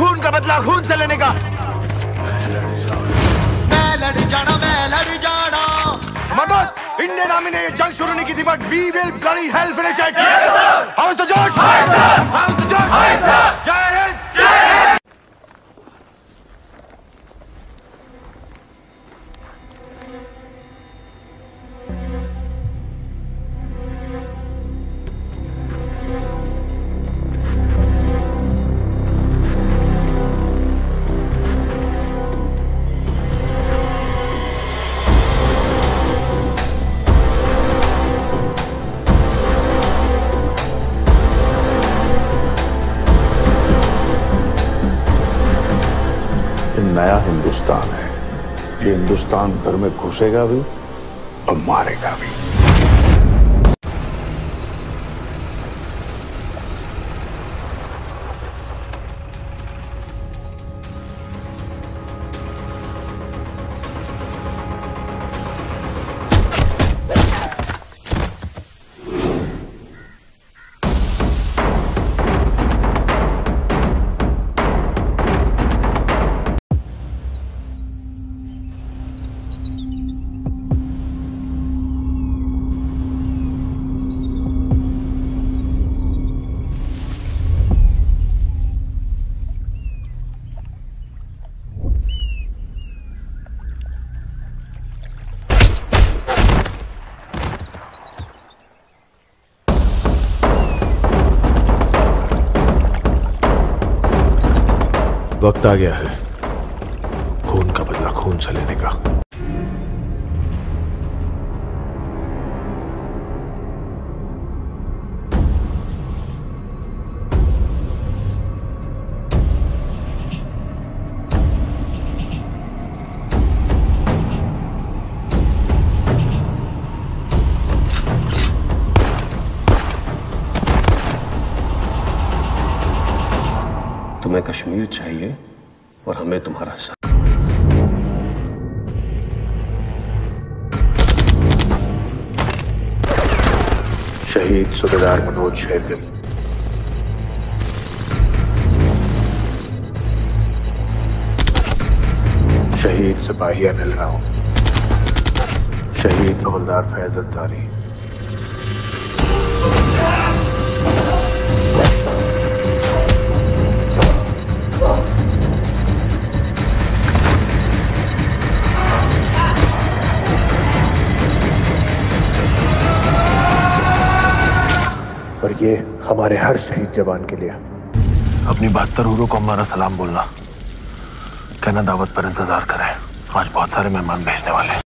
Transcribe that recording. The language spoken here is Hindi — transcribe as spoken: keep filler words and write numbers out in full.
खून का बदला खून से लेने का। मैं लड़ जाना, मैं लड़ जाना। बॉस, इंडियन आर्मी ने ये जंग शुरू नहीं की थी, but we will bloody hell finish it. How is the josh? Hi sir, how is the josh? Hi sir, जय हिंद, जय हिंद। नया हिंदुस्तान है। ये हिंदुस्तान घर में घुसेगा भी और मारेगा भी। वक्त आ गया है खून का बदला खून से लेने का। तुम्हें कश्मीर चाहिए और हमें तुम्हारा साथ। शहीद सूबेदार मनोज शेखर, शहीद सिपाही अनिल राव, शहीद हवलदार फैज अंसारी। और ये हमारे हर शहीद जवान के लिए। अपनी बहत्तर हुरों को हमारा सलाम बोलना, कहना दावत पर इंतजार करें, आज बहुत सारे मेहमान भेजने वाले हैं।